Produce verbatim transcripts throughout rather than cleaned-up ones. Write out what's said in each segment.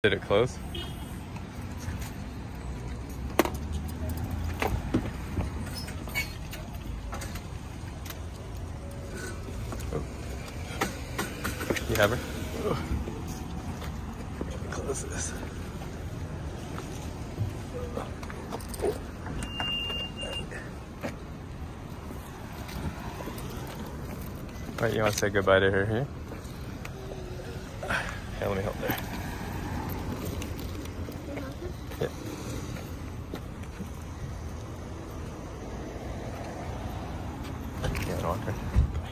Did it close? Oh. You have her? Oh. Close this. Alright, you want to say goodbye to her here? Here, let me help there. Yeah. Yeah, walk her.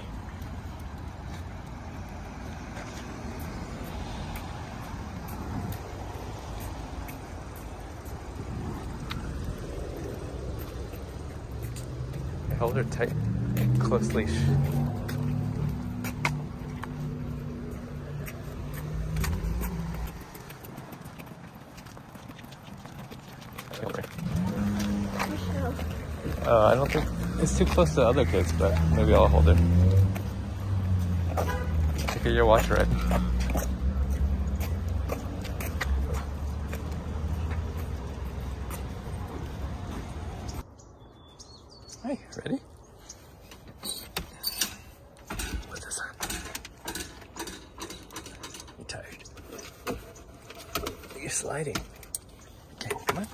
I hold her tight, close leash. Uh, I don't think it's too close to other kids, but maybe I'll hold her. Take your watch red. Hey, ready? Put this on. You're tired. You're sliding. Okay, come on.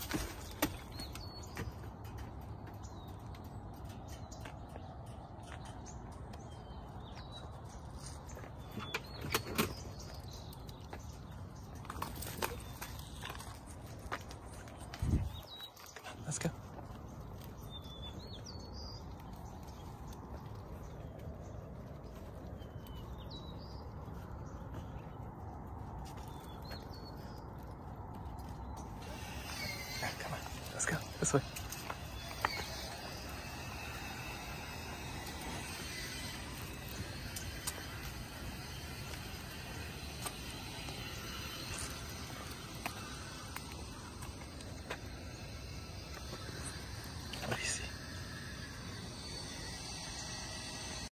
Let's go. Come on, let's go this way.